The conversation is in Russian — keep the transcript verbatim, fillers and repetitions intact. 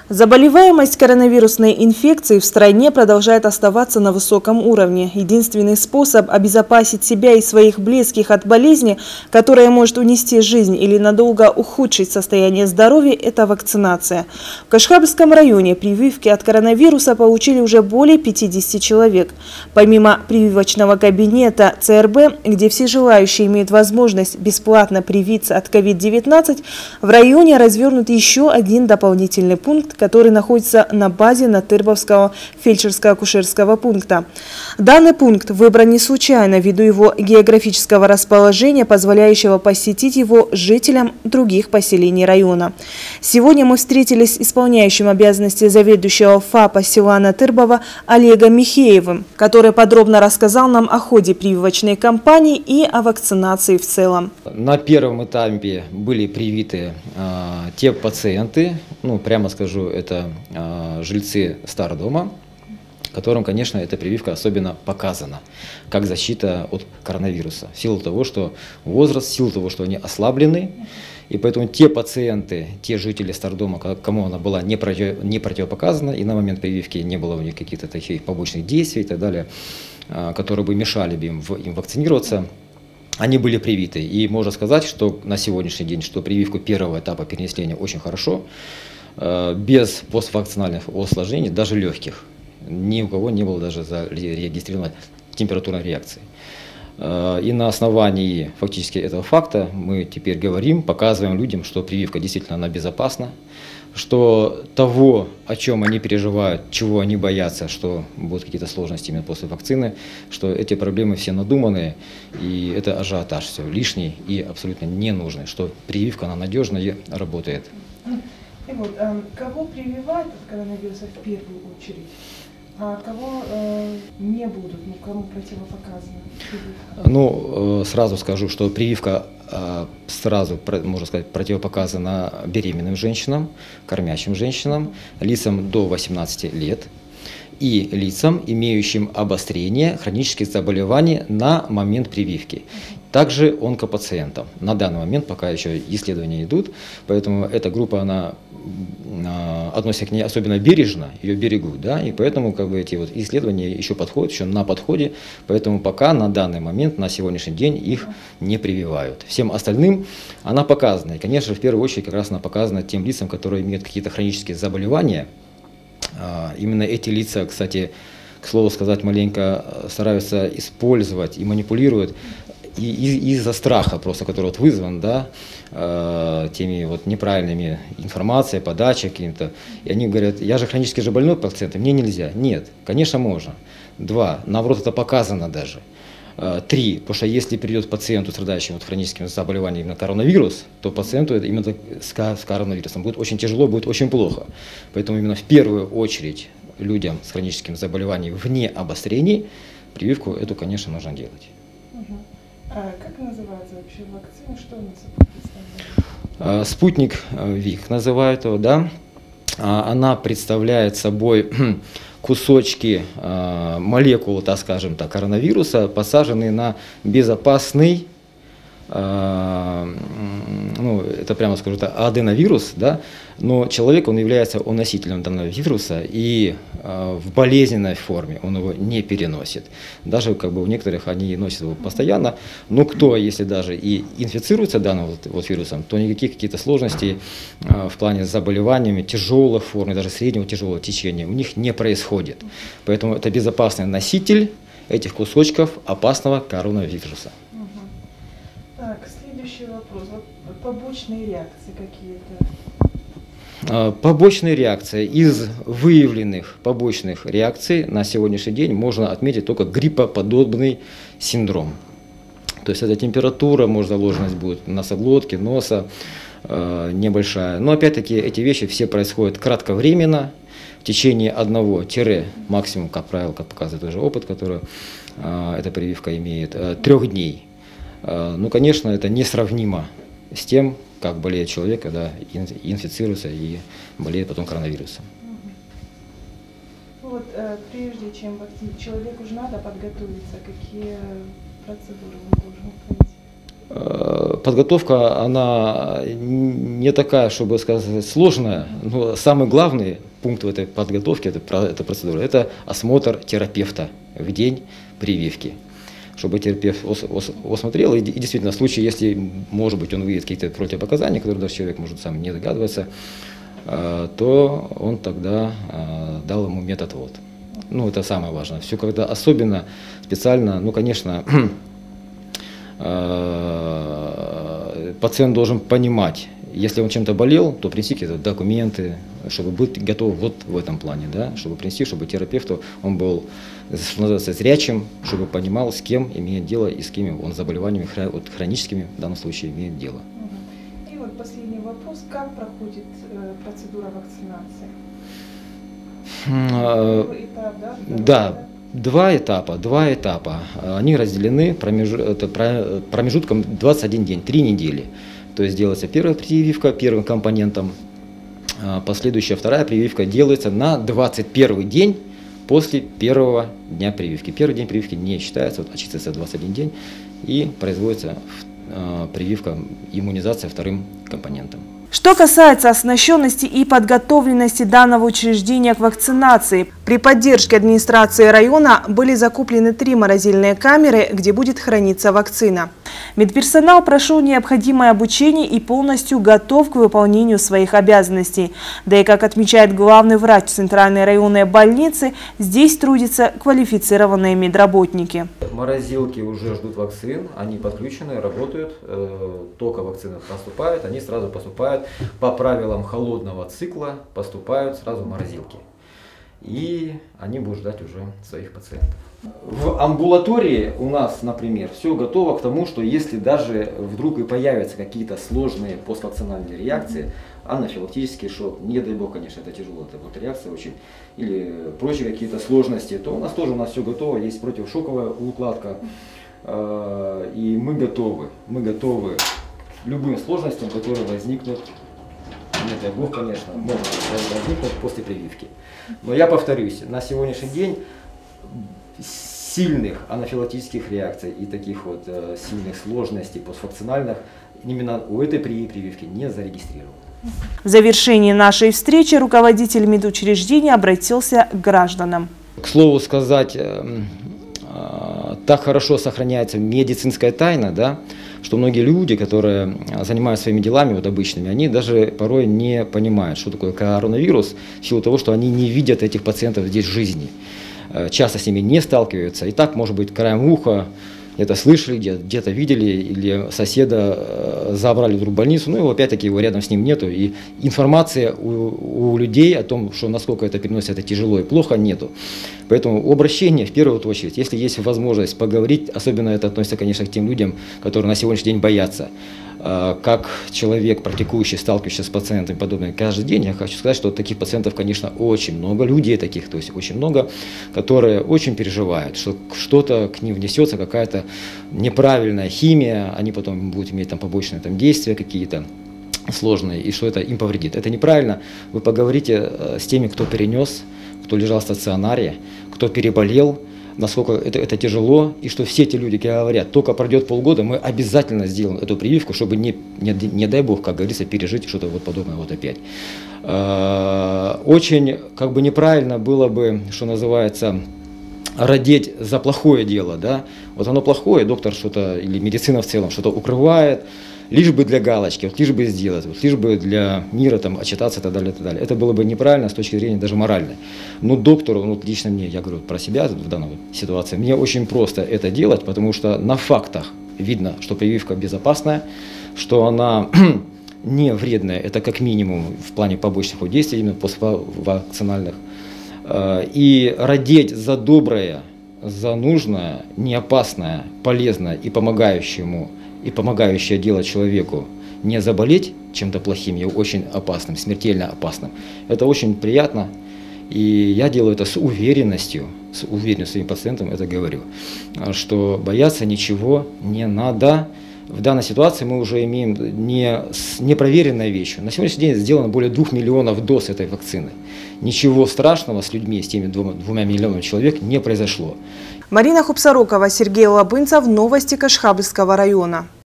Заболеваемость коронавирусной инфекцией в стране продолжает оставаться на высоком уровне. Единственный способ обезопасить себя и своих близких от болезни, которая может унести жизнь или надолго ухудшить состояние здоровья, это вакцинация. В Кашхабльском районе прививки от коронавируса получили уже более пятидесяти человек. Помимо прививочного кабинета ЦРБ, где все желающие имеют возможность бесплатно привиться от ковид девятнадцать, в районе развернут еще один дополнительный пункт, который находится на базе Натырбовского фельдшерско-акушерского пункта. Данный пункт выбран не случайно, ввиду его географического расположения, позволяющего посетить его жителям других поселений района. Сегодня мы встретились с исполняющим обязанности заведующего ФАПа села Натырбова Олегом Михеевым, который подробно рассказал нам о ходе прививочной кампании и о вакцинации в целом. На первом этапе были привиты э, те пациенты, ну прямо скажу, это э, жильцы стародома, которым, конечно, эта прививка особенно показана, как защита от коронавируса. В силу того, что возраст, в силу того, что они ослаблены, и поэтому те пациенты, те жители стародома, кому она была не, против, не противопоказана, и на момент прививки не было у них каких-то таких побочных действий и так далее, э, которые бы мешали бы им, им вакцинироваться, они были привиты. И можно сказать, что на сегодняшний день, что прививку первого этапа перенесения очень хорошо, без поствакцинальных осложнений, даже легких. Ни у кого не было даже зарегистрировано температурной реакции. И на основании фактически этого факта мы теперь говорим, показываем людям, что прививка действительно она безопасна, что того, о чем они переживают, чего они боятся, что будут какие-то сложности именно после вакцины, что эти проблемы все надуманные, и это ажиотаж все лишний и абсолютно ненужный, что прививка она надежна и работает. И вот, э, кого прививают от коронавируса в первую очередь, а кого э, не будут, ну, кому противопоказана прививка? Ну, э, сразу скажу, что прививка э, сразу, можно сказать, противопоказана беременным женщинам, кормящим женщинам, лицам до восемнадцати лет и лицам, имеющим обострение хронических заболеваний на момент прививки. Также онкопациентам. На данный момент пока еще исследования идут, поэтому эта группа, она э, относится к ней особенно бережно, ее берегут, да, и поэтому как бы эти вот исследования еще подходят, еще на подходе, поэтому пока на данный момент, на сегодняшний день их не прививают. Всем остальным она показана, и, конечно, в первую очередь как раз она показана тем лицам, которые имеют какие-то хронические заболевания. Э, именно эти лица, кстати, к слову сказать, маленько стараются использовать и манипулируют И, и, из-за страха, просто, который вот вызван, да, э, теми вот неправильными информацией, подачей каким-то. И они говорят, я же хронически же больной пациент, и мне нельзя. Нет, конечно, можно. Два, наоборот, это показано даже. Э, три, потому что если придет пациенту, страдающему вот хроническим заболеванием на коронавирус, то пациенту это именно с, с коронавирусом будет очень тяжело, будет очень плохо. Поэтому именно в первую очередь людям с хроническим заболеванием вне обострений прививку эту, конечно, нужно делать. А как называется вообще вакцина? Что она собой представляет? Спутник ВИК называют его, да. Она представляет собой кусочки молекул, так скажем, так, коронавируса, посаженные на безопасный, ну, это прямо скажу, это аденовирус, да, но человек, он является он носителем данного вируса, и э, в болезненной форме он его не переносит. Даже как бы у некоторых они носят его постоянно, но кто, если даже и инфицируется данным вот, вот вирусом, то никаких каких-то сложностей э, в плане с заболеваниями тяжелых форм, даже среднего тяжелого течения у них не происходит. Поэтому это безопасный носитель этих кусочков опасного коронавируса. Так, следующий вопрос. Вот побочные реакции какие-то? Побочные реакции. Из выявленных побочных реакций на сегодняшний день можно отметить только гриппоподобный синдром. То есть это температура, может, заложенность будет носоглотки, носа э, небольшая. Но опять-таки эти вещи все происходят кратковременно, в течение одного тире, максимум, как правило, как показывает уже опыт, который э, эта прививка имеет, э, трех дней. Ну, конечно, это несравнимо с тем, как болеет человек, когда инфицируется и болеет потом коронавирусом. Вот, прежде чем вакцинировать, человеку же надо подготовиться, какие процедуры он должен пройти? Подготовка, она не такая, чтобы сказать, сложная, но самый главный пункт в этой подготовке, эта процедура, это осмотр терапевта в день прививки. Чтобы терапевт осмотрел, и действительно, в случае, если, может быть, он увидит какие-то противопоказания, которые даже человек может сам не догадываться, то он тогда дал ему метод-вот. Ну, это самое важное. Все, когда особенно, специально, ну, конечно, пациент должен понимать, если он чем-то болел, то принести какие-то документы, чтобы быть готов вот в этом плане, да, чтобы принести, чтобы терапевту он был, что называется, зрячим, чтобы понимал, с кем имеет дело и с кем он с заболеваниями вот, хроническими в данном случае имеет дело. И вот последний вопрос, как проходит э, процедура вакцинации? Первый этап, да? Да. Два этапа, два этапа. Они разделены промежутком двадцать один день, три недели. То есть делается первая прививка первым компонентом, последующая вторая прививка делается на двадцать первый день после первого дня прививки. Первый день прививки не считается, вот, отчитывается двадцать один день и производится прививка, иммунизация вторым компонентом. Что касается оснащенности и подготовленности данного учреждения к вакцинации, при поддержке администрации района были закуплены три морозильные камеры, где будет храниться вакцина. Медперсонал прошел необходимое обучение и полностью готов к выполнению своих обязанностей. Да и, как отмечает главный врач Центральной районной больницы, здесь трудятся квалифицированные медработники. Морозилки уже ждут вакцин, они подключены, работают, только вакцины поступают, они сразу поступают по правилам холодного цикла, поступают сразу в морозилки. И они будут ждать уже своих пациентов. В амбулатории у нас, например, все готово к тому, что если даже вдруг и появятся какие-то сложные поствакцинальные реакции, анафилактический шок, не дай бог, конечно, это тяжело, это вот реакция очень, или прочие какие-то сложности, то у нас тоже у нас все готово, есть противошоковая укладка, и мы готовы, мы готовы к любым сложностям, которые возникнут, не дай бог, конечно, могут возникнуть после прививки. Но я повторюсь, на сегодняшний день сильных анафилактических реакций и таких вот э, сильных сложностей поствакцинальных именно у этой прививки не зарегистрировано. В завершении нашей встречи руководитель медучреждения обратился к гражданам. К слову сказать, э, э, так хорошо сохраняется медицинская тайна, да, что многие люди, которые занимаются своими делами вот обычными, они даже порой не понимают, что такое коронавирус, в силу того, что они не видят этих пациентов здесь в жизни. Часто с ними не сталкиваются. И так, может быть, краем уха где-то слышали, где-то видели, или соседа забрали вдруг в больницу, ну и опять-таки его рядом с ним нету. И информация у, у людей о том, что насколько это переносится, это тяжело и плохо, нету. Поэтому обращение в первую очередь, если есть возможность поговорить, особенно это относится, конечно, к тем людям, которые на сегодняшний день боятся. Как человек, практикующий, сталкивающийся с пациентами подобными каждый день, я хочу сказать, что таких пациентов, конечно, очень много, людей таких, то есть очень много, которые очень переживают, что что-то к ним внесется, какая-то неправильная химия, они потом будут иметь там побочные там, действия какие-то сложные, и что это им повредит. Это неправильно. Вы поговорите с теми, кто перенес, кто лежал в стационаре, кто переболел, насколько это, это тяжело, и что все эти люди говорят, только пройдет полгода, мы обязательно сделаем эту прививку, чтобы не, не, не дай бог, как говорится, пережить что-то вот подобное вот опять. Очень как бы неправильно было бы, что называется, родить за плохое дело, да, вот оно плохое, доктор что-то, или медицина в целом что-то укрывает, лишь бы для галочки, вот лишь бы сделать, вот лишь бы для мира там отчитаться и так далее, и так далее. Это было бы неправильно с точки зрения даже моральной. Но доктору, ну лично мне, я говорю про себя в данной ситуации, мне очень просто это делать, потому что на фактах видно, что прививка безопасная, что она не вредная, это как минимум в плане побочных действий, именно поствакцинальных. И родить за доброе, за нужное, не опасное, полезное и помогающему и помогающее делать человеку не заболеть чем-то плохим и очень опасным, смертельно опасным. Это очень приятно, и я делаю это с уверенностью, с уверенностью своим пациентам это говорю, что бояться ничего не надо. В данной ситуации мы уже имеем не, непроверенную вещь. На сегодняшний день сделано более двух миллионов доз этой вакцины. Ничего страшного с людьми, с теми двумя, двумя миллионами человек не произошло. Марина Хупсарокова, Сергей Лабынцев, новости Кашхабльского района.